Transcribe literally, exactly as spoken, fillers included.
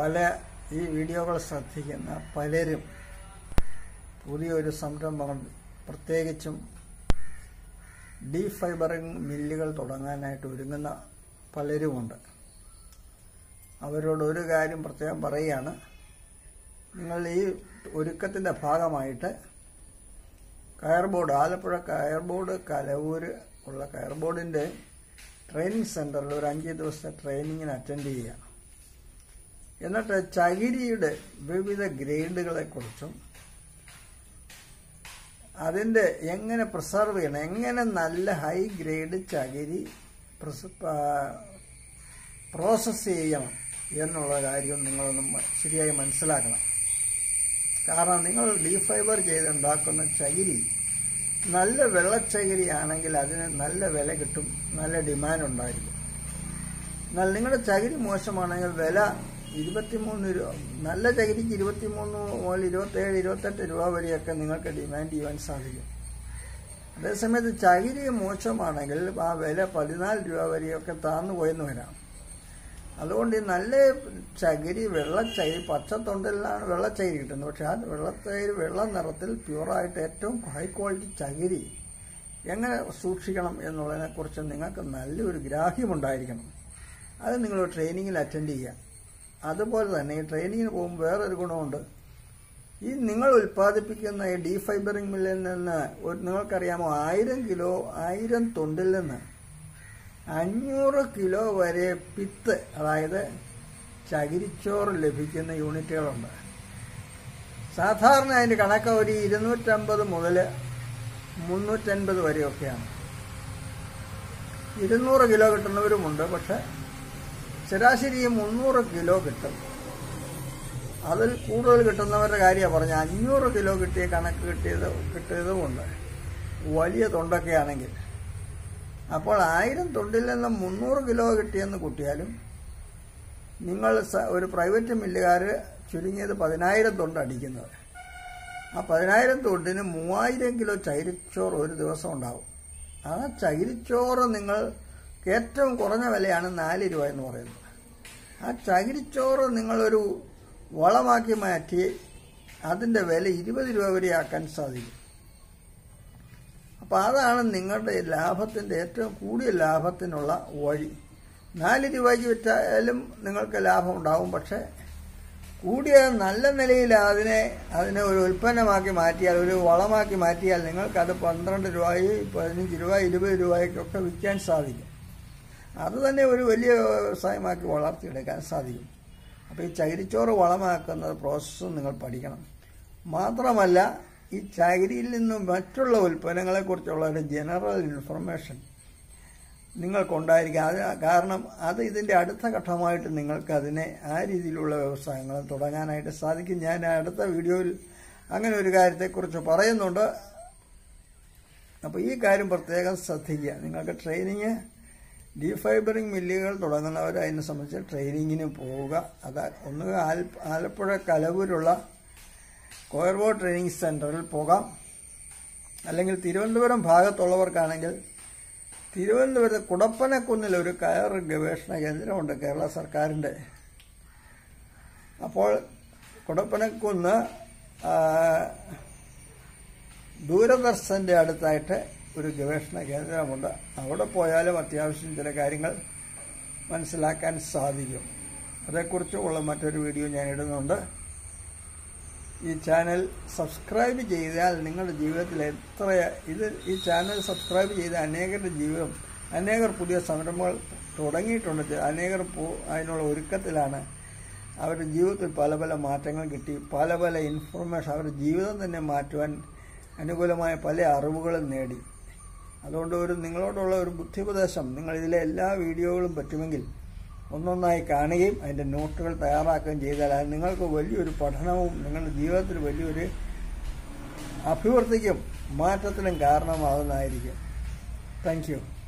പല ഈ വീഡിയോകൾ ശ്രദ്ധിക്കുന്ന പലരും പുതിയൊരു സംരംഭം, പ്രത്യേകിച്ചും ഡീ ഫൈബറിംഗ് മില്ലുകൾ തുടങ്ങാനായിട്ട് ഒരുങ്ങുന്ന പലരുമുണ്ട്. അവരോട് ഒരു കാര്യം പ്രത്യേകം പറയുകയാണ്. നിങ്ങൾ ഈ ഒരുക്കത്തിൻ്റെ ഭാഗമായിട്ട് കയർ ബോർഡ്, ആലപ്പുഴ കയർ ബോർഡ് കലവൂർ ഉള്ള കയർ ബോർഡിൻ്റെ ട്രെയിനിങ് സെൻ്ററിൽ ഒരു അഞ്ച് ദിവസത്തെ ട്രെയിനിങ്ങിന് അറ്റൻഡ് ചെയ്യുക. എന്നിട്ട് ചകിരിയുടെ വിവിധ ഗ്രേഡുകളെക്കുറിച്ചും അതിൻ്റെ എങ്ങനെ പ്രിസർവ് ചെയ്യണം, എങ്ങനെ നല്ല ഹൈ ഗ്രേഡ് ചകിരി പ്രോസസ്സ് ചെയ്യണം എന്നുള്ള കാര്യം നിങ്ങളൊന്ന് ശരിയായി മനസ്സിലാക്കണം. കാരണം നിങ്ങൾ ഡീ ഫൈബർ ചെയ്തുണ്ടാക്കുന്ന ചകിരി നല്ല വെള്ളച്ചകിരി ആണെങ്കിൽ അതിന് നല്ല വില കിട്ടും, നല്ല ഡിമാൻഡ് ഉണ്ടായിരിക്കും. എന്നാൽ നിങ്ങളുടെ ചകിരി മോശമാണെങ്കിൽ വില ഇരുപത്തിമൂന്ന് രൂപ, നല്ല ചകിരിക്ക് ഇരുപത്തിമൂന്ന് മുതൽ ഇരുപത്തേഴ് ഇരുപത്തെട്ട് രൂപ വരെയൊക്കെ നിങ്ങൾക്ക് ഡിമാൻഡ് ചെയ്യാൻ സാധിക്കും. അതേസമയത്ത് ചകിരി മോശമാണെങ്കിൽ ആ വില പതിനാല് രൂപ വരെയൊക്കെ താഴ്ന്നു പോയെന്ന് വരാം. അതുകൊണ്ട് ഈ നല്ല ചകിരി, വെള്ളച്ചകിരി, പച്ചത്തൊണ്ടിലാണ് വെള്ളച്ചകിരി കിട്ടുന്നത്. പക്ഷെ ആ വെള്ളച്ചകിരി വെള്ള നിറത്തിൽ പ്യൂറായിട്ട് ഏറ്റവും ഹൈ ക്വാളിറ്റി ചകിരി എങ്ങനെ സൂക്ഷിക്കണം എന്നുള്ളതിനെക്കുറിച്ച് നിങ്ങൾക്ക് നല്ലൊരു ഗ്രാഹ്യമുണ്ടായിരിക്കണം. അത് നിങ്ങൾ ട്രെയിനിങ്ങിൽ അറ്റൻഡ് ചെയ്യുക. അതുപോലെ തന്നെ ഈ ട്രെയിനിങ്ങിന് പോകുമ്പോൾ വേറൊരു ഗുണമുണ്ട്. ഈ നിങ്ങൾ ഉൽപ്പാദിപ്പിക്കുന്ന ഈ ഡീ ഫൈബറിംഗ് മില്ലിൽ നിന്ന് നിങ്ങൾക്കറിയാമോ, ആയിരം കിലോ ആയിരം തൊണ്ടിൽ നിന്ന് അഞ്ഞൂറ് കിലോ വരെ പിത്ത്, അതായത് ചകിരിച്ചോറ് ലഭിക്കുന്ന യൂണിറ്റുകളുണ്ട്. സാധാരണ അതിൻ്റെ കണക്ക് ഒരു ഇരുന്നൂറ്റമ്പത് മുതൽ മുന്നൂറ്റൻപത് വരെയൊക്കെയാണ്. ഇരുന്നൂറ് കിലോ കിട്ടുന്നവരുമുണ്ട്. പക്ഷെ ശരാശരി മുന്നൂറ് കിലോ കിട്ടും. അതിൽ കൂടുതൽ കിട്ടുന്നവരുടെ കാര്യമാണ് പറഞ്ഞത്. അഞ്ഞൂറ് കിലോ കിട്ടിയ കണക്ക് കിട്ടിയത് കിട്ടിയതുമുണ്ട്, വലിയ തൊണ്ടൊക്കെ ആണെങ്കിൽ. അപ്പോൾ ആയിരം തൊണ്ടിൽ നിന്ന് മുന്നൂറ് കിലോ കിട്ടിയെന്ന് കൂട്ടിയാലും നിങ്ങൾ ഒരു പ്രൈവറ്റ് മില്ലുകാർ ചുരുങ്ങിയത് പതിനായിരം തൊണ്ട് അടിക്കുന്നത്. ആ പതിനായിരം തൊണ്ടിന് മൂവായിരം കിലോ ചകിരിച്ചോറ് ഒരു ദിവസം ഉണ്ടാവും. ആ ചകിരിച്ചോറ് നിങ്ങൾക്ക് ഏറ്റവും കുറഞ്ഞ വിലയാണ് നാല് രൂപ എന്ന് പറയുന്നത്. ആ ചകിരിച്ചോറ് നിങ്ങളൊരു വളമാക്കി മാറ്റി അതിൻ്റെ വില ഇരുപത് രൂപ വരെ ആക്കാൻ സാധിക്കും. അപ്പോൾ അതാണ് നിങ്ങളുടെ ലാഭത്തിൻ്റെ ഏറ്റവും കൂടിയ ലാഭത്തിനുള്ള വഴി. നാല് രൂപയ്ക്ക് വിറ്റാലും നിങ്ങൾക്ക് ലാഭം ഉണ്ടാവും. പക്ഷേ കൂടിയ നല്ല നിലയിൽ അതിനെ അതിനെ ഒരു ഉൽപ്പന്നമാക്കി മാറ്റിയാൽ, ഒരു വളമാക്കി മാറ്റിയാൽ നിങ്ങൾക്കത് പന്ത്രണ്ട് രൂപയും പതിനഞ്ച് രൂപ ഇരുപത് രൂപയ്ക്കൊക്കെ വിൽക്കാൻ സാധിക്കും. അത് തന്നെ ഒരു വലിയ വ്യവസായമാക്കി വളർത്തിയെടുക്കാൻ സാധിക്കും. അപ്പോൾ ഈ ചകിരിച്ചോറ് വളമാക്കുന്ന പ്രോസസ്സ് നിങ്ങൾ പഠിക്കണം. മാത്രമല്ല ഈ ചകിരിയിൽ നിന്നും മറ്റുള്ള ഉൽപ്പന്നങ്ങളെക്കുറിച്ചുള്ള ഒരു ജനറൽ ഇൻഫർമേഷൻ നിങ്ങൾക്കുണ്ടായിരിക്കും. അത് കാരണം അത് ഇതിൻ്റെ അടുത്ത ഘട്ടമായിട്ട് നിങ്ങൾക്ക് അതിനെ ആ രീതിയിലുള്ള വ്യവസായങ്ങൾ തുടങ്ങാനായിട്ട് സാധിക്കും. ഞാൻ അടുത്ത വീഡിയോയിൽ അങ്ങനെ ഒരു കാര്യത്തെക്കുറിച്ച് പറയുന്നുണ്ട്. അപ്പോൾ ഈ കാര്യം പ്രത്യേകം ശ്രദ്ധിക്കുക. നിങ്ങൾക്ക് ട്രെയിനിങ് ഡീ ഫൈബറിംഗ് മില്ലുകൾ തുടങ്ങുന്നവർ അതിനെ സംബന്ധിച്ച് ട്രെയിനിങ്ങിന് പോവുക. അത് ഒന്ന് ആലപ്പുഴ കലവൂരുള്ള കയർ ബോർഡ് ട്രെയിനിങ് സെൻ്ററിൽ പോകാം. അല്ലെങ്കിൽ തിരുവനന്തപുരം ഭാഗത്തുള്ളവർക്കാണെങ്കിൽ തിരുവനന്തപുരത്ത് കുടപ്പനക്കുന്നിൽ ഒരു കയർ ഗവേഷണ കേന്ദ്രമുണ്ട് കേരള സർക്കാരിൻ്റെ. അപ്പോൾ കുടപ്പനക്കുന്ന് ദൂരദർശൻ്റെ അടുത്തായിട്ട് ഒരു ഗവേഷണ കേന്ദ്രമുണ്ട്. അവിടെ പോയാലും അത്യാവശ്യം ചില കാര്യങ്ങൾ മനസ്സിലാക്കാൻ സാധിക്കും. അതേക്കുറിച്ചുള്ള മറ്റൊരു വീഡിയോ ഞാൻ ഇടുന്നുണ്ട്. ഈ ചാനൽ സബ്സ്ക്രൈബ് ചെയ്താൽ നിങ്ങളുടെ ജീവിതത്തിൽ എത്ര ഇത് ഈ ചാനൽ സബ്സ്ക്രൈബ് ചെയ്ത അനേകരുടെ ജീവിതം, അനേകർ പുതിയ സംരംഭങ്ങൾ തുടങ്ങിയിട്ടുണ്ട്. അനേകർ പോ അതിനുള്ള ഒരുക്കത്തിലാണ്. അവരുടെ ജീവിതത്തിൽ പല പല മാറ്റങ്ങൾ കിട്ടി, പല പല ഇൻഫർമേഷൻ, അവരുടെ ജീവിതം തന്നെ മാറ്റുവാൻ അനുകൂലമായ പല അറിവുകളും നേടി. അതുകൊണ്ട് ഒരു നിങ്ങളോടുള്ള ഒരു ബുദ്ധിപദേശം, നിങ്ങൾ ഇതിലെ എല്ലാ വീഡിയോകളും പറ്റുമെങ്കിൽ ഒന്നൊന്നായി കാണുകയും അതിൻ്റെ നോട്ടുകൾ തയ്യാറാക്കുകയും ചെയ്താൽ അത് നിങ്ങൾക്ക് വലിയൊരു പഠനവും നിങ്ങളുടെ ജീവിതത്തിൽ വലിയൊരു അഭിവൃദ്ധിക്കും മാറ്റത്തിനും കാരണമാകുന്നതായിരിക്കും. Thank you.